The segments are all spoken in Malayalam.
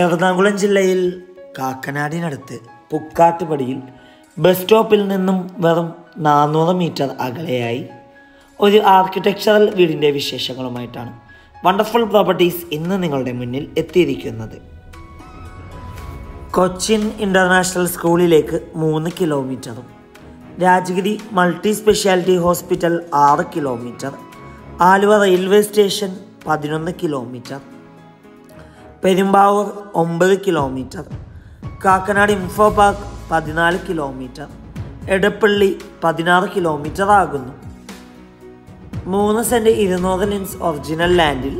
എറണാകുളം ജില്ലയിൽ കാക്കനാടിനടുത്ത് പുക്കാട്ടുപടിയിൽ ബസ് സ്റ്റോപ്പിൽ നിന്നും വെറും 400 മീറ്റർ അകലെയായി ഒരു ആർക്കിടെക്ചറൽ വീടിൻ്റെ വിശേഷങ്ങളുമായിട്ടാണ് വണ്ടർഫുൾ പ്രോപ്പർട്ടീസ് ഇന്ന് നിങ്ങളുടെ മുന്നിൽ എത്തിയിരിക്കുന്നത്. കൊച്ചിൻ ഇൻ്റർനാഷണൽ സ്കൂളിലേക്ക് 3 കിലോമീറ്ററും Rajagiri multi speciality hospital 6 kilometre, Aluva railway station 11 kilometre, Perumbavoor 9 kilometre, Kakkanad info park 14 kilometre, Edappally 16 kilometre ആകുന്നു. 3 സെൻറ്റ് 200 ഇഞ്ച് ഒറിജിനൽ ലാൻഡിൽ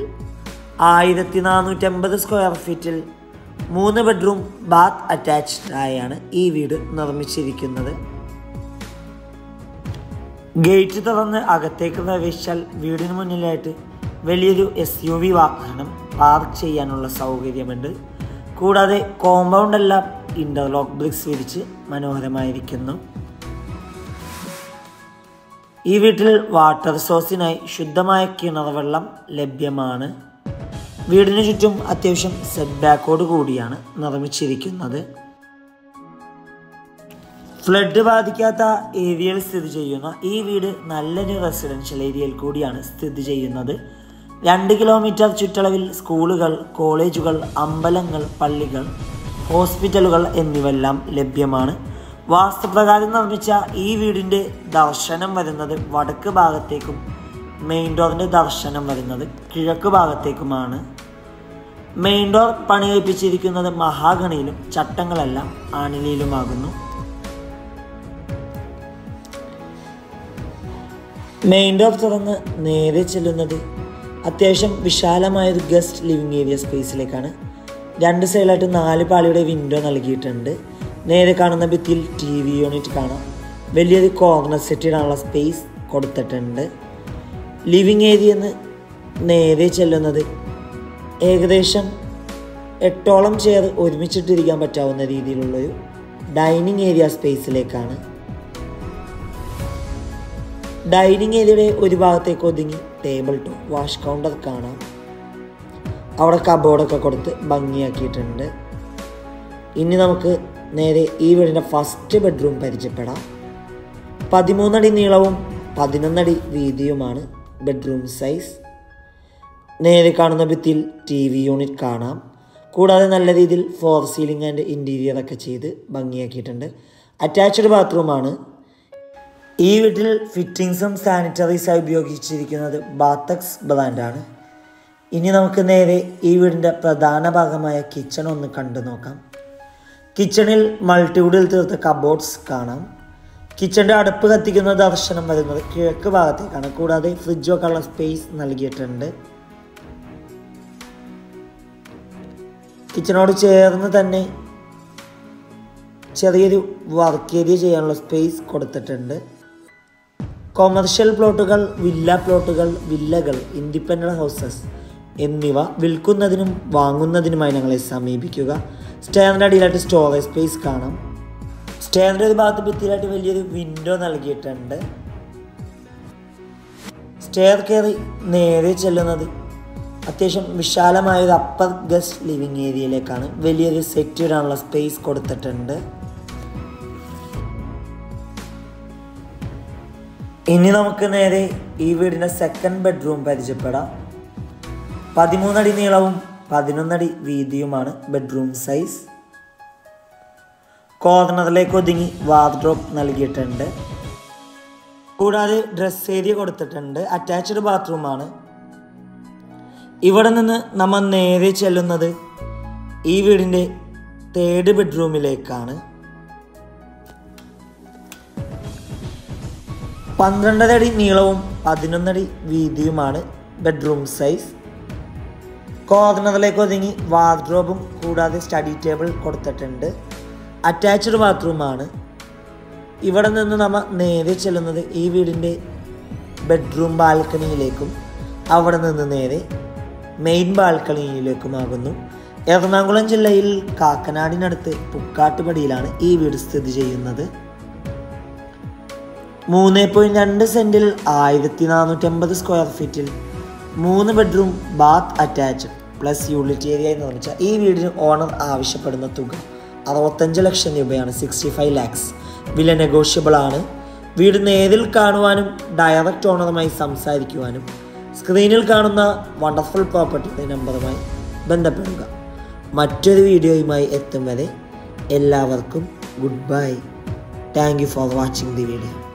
1450 സ്ക്വയർ ഫീറ്റിൽ 3 ബെഡ്റൂം ബാത്ത് അറ്റാച്ച്ഡ് ആയാണ് ഈ വീട് നിർമ്മിച്ചിരിക്കുന്നത്. ഗേറ്റ് തുറന്ന് അകത്തേക്ക് പ്രവേശിച്ചാൽ വീടിന് മുന്നിലായിട്ട് വലിയൊരു SUV വാഹനം പാർക്ക് ചെയ്യാനുള്ള സൗകര്യമുണ്ട്. കൂടാതെ കോമ്പൗണ്ട് എല്ലാം ഇൻ്റർലോക്ക് ബ്രിക്സ് വിരിച്ച് മനോഹരമായിരിക്കുന്നു. ഈ വീട്ടിൽ വാട്ടർ സോഴ്സിനായി ശുദ്ധമായ കിണർ വെള്ളം ലഭ്യമാണ്. വീടിന് ചുറ്റും അത്യാവശ്യം സെറ്റ് ബാക്കോട് കൂടിയാണ് നിർമ്മിച്ചിരിക്കുന്നത്. ഫ്ലഡ് ബാധിക്കാത്ത ഏരിയയിൽ സ്ഥിതി ചെയ്യുന്ന ഈ വീട് നല്ലൊരു റെസിഡൻഷ്യൽ ഏരിയയിൽ കൂടിയാണ് സ്ഥിതി ചെയ്യുന്നത്. 2 കിലോമീറ്റർ ചുറ്റളവിൽ സ്കൂളുകൾ, കോളേജുകൾ, അമ്പലങ്ങൾ, പള്ളികൾ, ഹോസ്പിറ്റലുകൾ എന്നിവയെല്ലാം ലഭ്യമാണ്. വാസ്തുപ്രകാരം നിർമ്മിച്ച ഈ വീടിൻ്റെ ദർശനം വരുന്നത് വടക്ക് ഭാഗത്തേക്കും മെയിൻ ഡോറിൻ്റെ ദർശനം വരുന്നത് കിഴക്ക് ഭാഗത്തേക്കുമാണ്. മെയിൻ ഡോർ പണി കഴിപ്പിച്ചിരിക്കുന്നത് മഹാഗണിയിലും ചട്ടങ്ങളെല്ലാം ആണിലിയിലുമാകുന്നു. മെയിൻ ഡോർ തുറന്ന് നേരെ ചെല്ലുന്നത് അത്യാവശ്യം വിശാലമായൊരു ഗസ്റ്റ് ലിവിങ് ഏരിയ സ്പേസിലേക്കാണ്. 2 സൈഡിലായിട്ട് 4 പാളിയുടെ വിൻഡോ നൽകിയിട്ടുണ്ട്. നേരെ കാണുന്ന ഭിത്തിയിൽ TV യൂണിറ്റ് കാണാം. വലിയൊരു കോർണർ സെറ്റ് ഇടാനുള്ള സ്പേസ് കൊടുത്തിട്ടുണ്ട്. ലിവിങ് ഏരിയന്ന് നേരെ ചെല്ലുന്നത് ഏകദേശം 8ഓളം ചെയർ ഒരുമിച്ചിട്ടിരിക്കാൻ പറ്റാവുന്ന രീതിയിലുള്ളൊരു ഡൈനിങ് ഏരിയ സ്പേസിലേക്കാണ്. ഡൈനിങ് ഏരിയയുടെ ഒരു ഭാഗത്തേക്ക് ഒതുങ്ങി ടേബിൾ ടോപ്പ് വാഷ് കൗണ്ടർ കാണാം. അവിടെ കബോർഡൊക്കെ കൊടുത്ത് ഭംഗിയാക്കിയിട്ടുണ്ട്. ഇനി നമുക്ക് നേരെ ഈ വീടിൻ്റെ ഫസ്റ്റ് ബെഡ്റൂം പരിചയപ്പെടാം. 13 അടി നീളവും 11 അടി വീതിയുമാണ് ബെഡ്റൂം സൈസ്. നേരെ കാണുന്ന ഭിത്തിയിൽ TV യൂണിറ്റ് കാണാം. കൂടാതെ നല്ല രീതിയിൽ ഫോർ സീലിംഗ് ആൻഡ് ഇൻറ്റീരിയറൊക്കെ ചെയ്ത് ഭംഗിയാക്കിയിട്ടുണ്ട്. അറ്റാച്ച്ഡ് ബാത്റൂമാണ്. ഈ വീട്ടിൽ ഫിറ്റിങ്സും സാനിറ്ററീസായി ഉപയോഗിച്ചിരിക്കുന്നത് ബാത്തക്സ് ബ്രാൻഡാണ്. ഇനി നമുക്ക് നേരെ ഈ വീടിൻ്റെ പ്രധാന ഭാഗമായ കിച്ചൺ ഒന്ന് കണ്ടു നോക്കാം. കിച്ചണിൽ മൾട്ടിവുഡിൽ തീർത്ത കബോർഡ്സ് കാണാം. കിച്ചണിൻ്റെ അടുപ്പ് കത്തിക്കുന്ന ദർശനം വരുന്നത് കിഴക്ക് ഭാഗത്തേക്കാണ്. കൂടാതെ ഫ്രിഡ്ജൊക്കെ ഉള്ള സ്പേസ് നൽകിയിട്ടുണ്ട്. കിച്ചണോട് ചേർന്ന് തന്നെ ചെറിയൊരു വർക്ക് ഏരിയ ചെയ്യാനുള്ള സ്പേസ് കൊടുത്തിട്ടുണ്ട്. കൊമേർഷ്യൽ പ്ലോട്ടുകൾ, വില്ല പ്ലോട്ടുകൾ, വില്ലകൾ, ഇൻഡിപെൻഡൻ്റ് ഹൗസസ് എന്നിവ വിൽക്കുന്നതിനും വാങ്ങുന്നതിനുമായി ഞങ്ങളെ സമീപിക്കുക. സ്റ്റെയറിൻ്റെ അടിയിലായിട്ട് സ്റ്റോറേജ് സ്പേസ് കാണാം. സ്റ്റെയറിൻ്റെ ഒരു ഭാഗത്ത് ഭിത്തിയിലായിട്ട് വലിയൊരു വിൻഡോ നൽകിയിട്ടുണ്ട്. സ്റ്റെയർ കയറി നേരെ ചെല്ലുന്നത് അത്യാവശ്യം വിശാലമായൊരു അപ്പർ ഗസ്റ്റ് ലിവിങ് ഏരിയയിലേക്കാണ്. വലിയൊരു സെറ്റ് ഇടാനുള്ള സ്പേസ് കൊടുത്തിട്ടുണ്ട്. ഇനി നമുക്ക് നേരെ ഈ വീടിൻ്റെ സെക്കൻഡ് ബെഡ്റൂം പരിചയപ്പെടാം. 13 അടി നീളവും 11 അടി വീതിയുമാണ് ബെഡ്റൂം സൈസ്. കോർണറിലേക്ക് ഒതുങ്ങി വാർഡ്രോബ് നൽകിയിട്ടുണ്ട്. കൂടാതെ ഡ്രസ് ഏരിയ കൊടുത്തിട്ടുണ്ട്. അറ്റാച്ച്ഡ് ബാത്റൂമാണ്. ഇവിടെ നിന്ന് നമ്മൾ നേരെ ചെല്ലുന്നത് ഈ വീടിൻ്റെ 3rd ബെഡ്റൂമിലേക്കാണ്. 12 അടി നീളവും 11 അടി വീതിയുമാണ് ബെഡ്റൂം സൈസ്. കോർണറിലേക്ക് ഒതുങ്ങി വാർഡ്രോബും കൂടാതെ സ്റ്റഡി ടേബിൾ കൊടുത്തിട്ടുണ്ട്. അറ്റാച്ച്ഡ് ബാത്റൂമാണ്. ഇവിടെ നിന്ന് നമ്മൾ നേരെ ചെല്ലുന്നത് ഈ വീടിൻ്റെ ബെഡ്റൂം ബാൽക്കണിയിലേക്കും അവിടെ നിന്ന് നേരെ മെയിൻ ബാൽക്കണിയിലേക്കുമാകുന്നു. എറണാകുളം ജില്ലയിൽ കാക്കനാടിനടുത്ത് പുക്കാട്ടുപടിയിലാണ് ഈ വീട് സ്ഥിതി ചെയ്യുന്നത്. 3.2 സെൻറ്റിൽ 1450 സ്ക്വയർ ഫീറ്റിൽ 3 bedroom bath attached plus utility area എന്ന് പറഞ്ഞാൽ ഈ വീടിന് ഓണർ ആവശ്യപ്പെടുന്ന തുക 65 ലക്ഷം രൂപയാണ്. 65 lakhs. വില നെഗോഷ്യബിൾ ആണ്. വീട് നേരിൽ കാണുവാനും ഡയറക്റ്റ് ഓണറുമായി സംസാരിക്കുവാനും സ്ക്രീനിൽ കാണുന്ന വണ്ടർഫുൾ പ്രോപ്പർട്ടിയുടെ നമ്പറുമായി ബന്ധപ്പെടുക. മറ്റൊരു വീഡിയോയുമായി എത്തും വരെ എല്ലാവർക്കും good bye. Thank you for watching the video.